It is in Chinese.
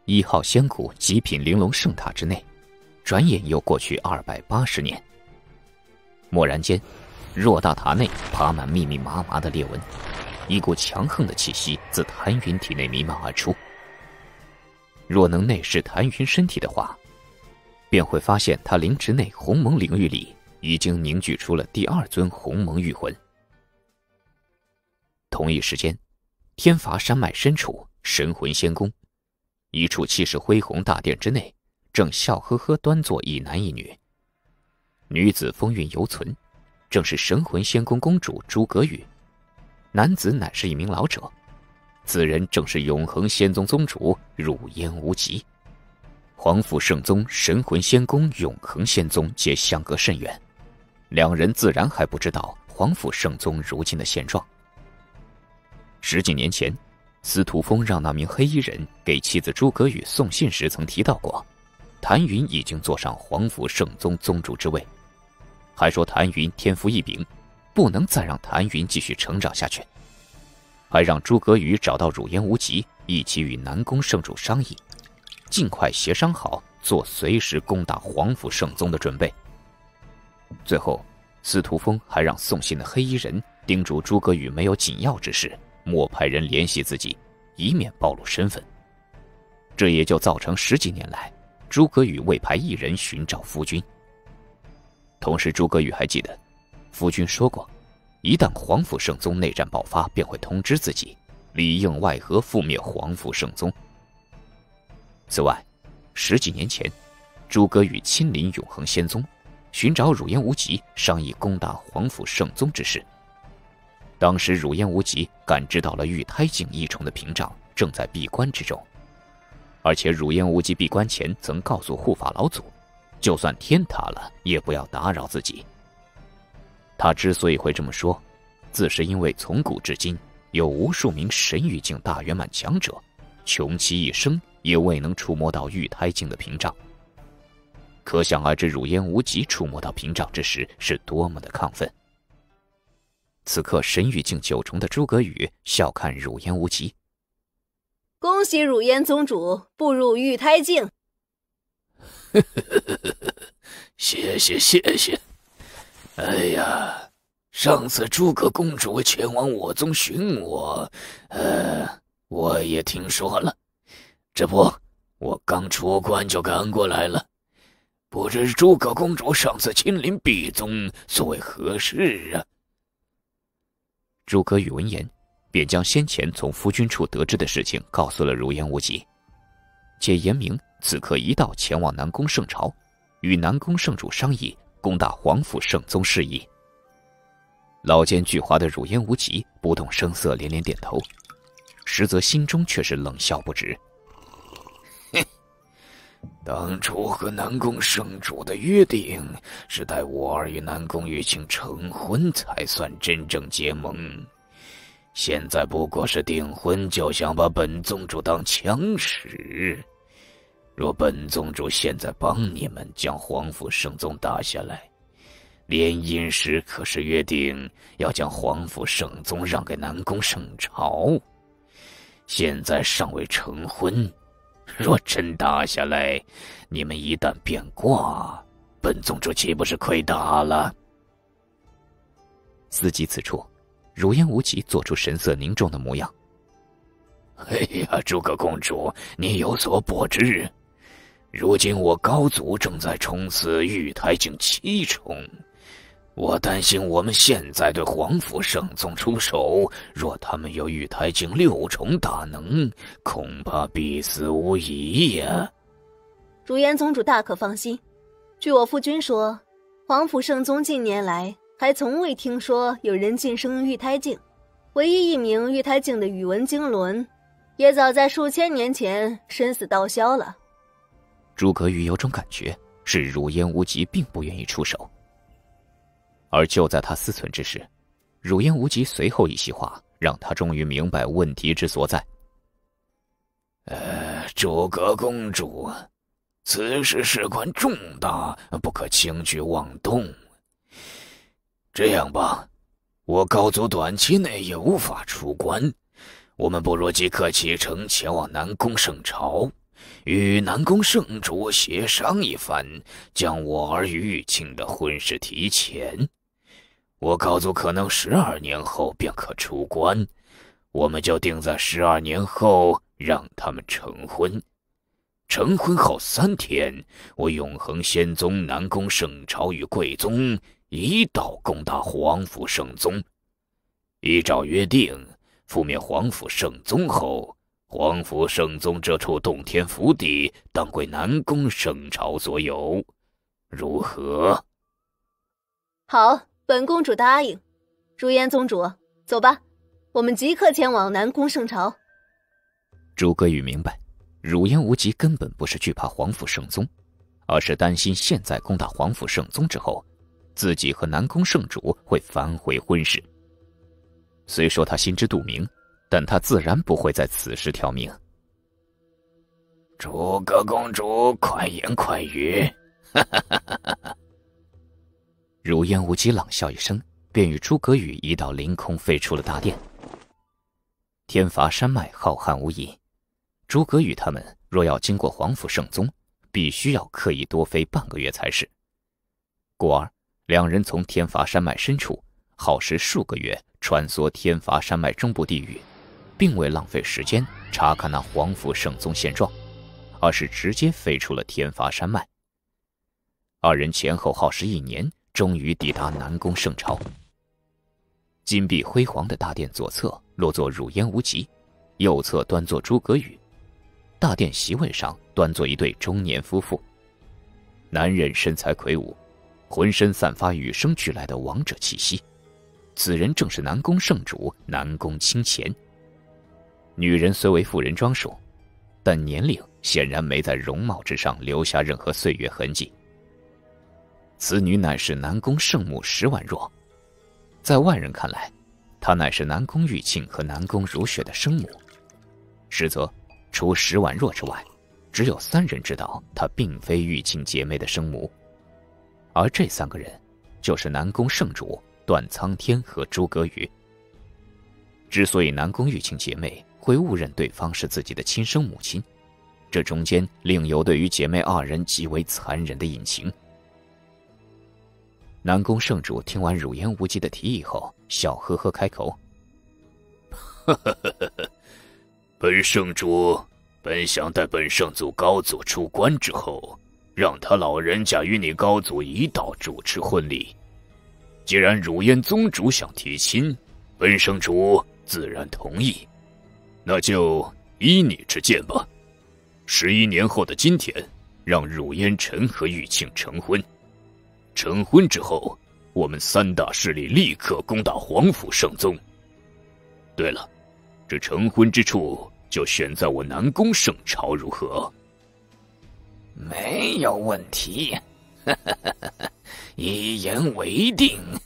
1号仙谷极品玲珑圣塔之内，转眼又过去280年。蓦然间，偌大塔内爬满密密麻麻的裂纹，一股强横的气息自谭云体内弥漫而出。若能内视谭云身体的话，便会发现他灵池内鸿蒙领域里已经凝聚出了第2尊鸿蒙玉魂。同一时间，天罚山脉深处神魂仙宫，一处气势恢宏大殿之内，正笑呵呵端坐一男一女。女子风韵犹存，正是神魂仙宫公主朱葛宇；男子乃是一名老者，此人正是永恒仙宗宗主汝烟无极。皇府圣宗、神魂仙宫、永恒仙宗皆相隔甚远，两人自然还不知道皇府圣宗如今的现状。10几年前，司徒风让那名黑衣人给妻子朱葛宇送信时曾提到过，谭云已经坐上皇府圣宗宗主之位，还说谭云天赋异禀，不能再让谭云继续成长下去，还让朱葛宇找到汝烟无极，一起与南宫圣主商议，尽快协商好做随时攻打皇府圣宗的准备。最后，司徒风还让送信的黑衣人叮嘱朱葛宇没有紧要之事莫派人联系自己，以免暴露身份。这也就造成10几年来朱葛宇未派一人寻找夫君。同时朱葛宇还记得夫君说过，一旦皇府圣宗内战爆发，便会通知自己，里应外合覆灭皇府圣宗。此外，10几年前朱葛宇亲临永恒仙宗，寻找汝烟无极，商议攻打皇府圣宗之事。当时汝烟无极感知到了玉胎境异虫的屏障正在闭关之中，而且汝烟无极闭关前曾告诉护法老祖，就算天塌了也不要打扰自己。他之所以会这么说，自是因为从古至今有无数名神域境大圆满强者，穷其一生也未能触摸到玉胎境的屏障。可想而知汝烟无极触摸到屏障之时是多么的亢奋。此刻神域境9重的诸葛宇笑看汝烟无极， 恭喜汝烟宗主步入玉胎境。 谢谢。哎呀，上次诸葛公主前往我宗寻我，我也听说了，这不，我刚出关就赶过来了。不知诸葛公主上次亲临敝宗，所谓何事啊？ 诸葛宇闻言，便将先前从夫君处得知的事情告诉了汝烟无极，且言明此刻一道前往南宫圣朝，与南宫圣主商议攻打皇府圣宗事宜。老奸巨猾的汝烟无极不动声色，连连点头，实则心中却是冷笑不止。 当初和南宫圣主的约定是待我儿与南宫玉清成婚才算真正结盟，现在不过是订婚就想把本宗主当枪使。若本宗主现在帮你们将皇府圣宗打下来，联姻时可是约定要将皇府圣宗让给南宫圣朝，现在尚未成婚，若真打下来，你们一旦变卦，本宗主岂不是亏大了？ 思及此处，汝烟无极做出神色凝重的模样。 哎呀，诸葛公主，你有所不知，如今我高祖正在冲刺玉胎境7重，我担心我们现在对皇府圣宗出手，若他们有玉胎境6重大能，恐怕必死无疑呀。 汝烟宗主大可放心，据我夫君说，皇府圣宗近年来还从未听说有人晋升玉胎境，唯一一名玉胎境的宇文经纶，也早在数千年前身死道消了。 诸葛宇有种感觉，是汝烟无极并不愿意出手。而就在他思忖之时，汝烟无极随后一席话让他终于明白问题之所在。 诸葛公主，此事事关重大，不可轻举妄动。这样吧，我高祖短期内也无法出关，我们不如即刻启程前往南宫圣朝， 与南宫圣主协商一番，将我儿与玉庆的婚事提前。我告诉可能12年后便可出关，我们就定在12年后让他们成婚。成婚后3天，我永恒仙宗南宫圣朝与贵宗一道攻打皇府圣宗。依照约定，覆灭皇府圣宗后，皇府圣宗这处洞天福地当归南宫圣朝所有，如何？ 好，本公主答应。如烟宗主，走吧，我们即刻前往南宫圣朝。 诸葛宇明白，汝烟无极根本不是惧怕皇府圣宗，而是担心现在攻打皇府圣宗之后，自己和南宫圣主会反悔婚事。虽说他心知肚明，但他自然不会在此时挑明。 诸葛公主快言快语。 汝烟无极冷笑一声，便与诸葛宇一道凌空飞出了大殿。天罚山脉浩瀚无垠，诸葛宇他们若要经过皇府圣宗，必须要刻意多飞半个月才是。故而两人从天罚山脉深处耗时数个月穿梭天罚山脉中部地域，并未浪费时间查看那皇府圣宗现状，而是直接飞出了天罚山脉。二人前后耗时1年，终于抵达南宫圣朝。金碧辉煌的大殿左侧落座汝烟无极，右侧端坐诸葛宇。大殿席位上端坐一对中年夫妇，男人身材魁梧，浑身散发与生俱来的王者气息，此人正是南宫圣主南宫清乾。女人虽为妇人装束，但年龄显然没在容貌之上留下任何岁月痕迹。此女乃是南宫圣母石婉若，在外人看来，她乃是南宫玉庆和南宫如雪的生母。实则除石婉若之外，只有3人知道她并非玉庆姐妹的生母，而这3个人就是南宫圣主段苍天和诸葛宇。之所以南宫玉庆姐妹会误认对方是自己的亲生母亲，这中间另有对于姐妹2人极为残忍的隐情。南宫圣主听完汝烟无极的提议后，笑呵呵开口： 本圣主本想待本圣祖高祖出关之后，让他老人家与你高祖一道主持婚礼。既然汝烟宗主想提亲，本圣主自然同意，那就依你之见吧。11年后的今天，让汝烟臣和玉庆成婚。成婚之后，我们3大势力立刻攻打皇府圣宗。对了，这成婚之处就选在我南宫圣朝，如何？ 没有问题，一言为定。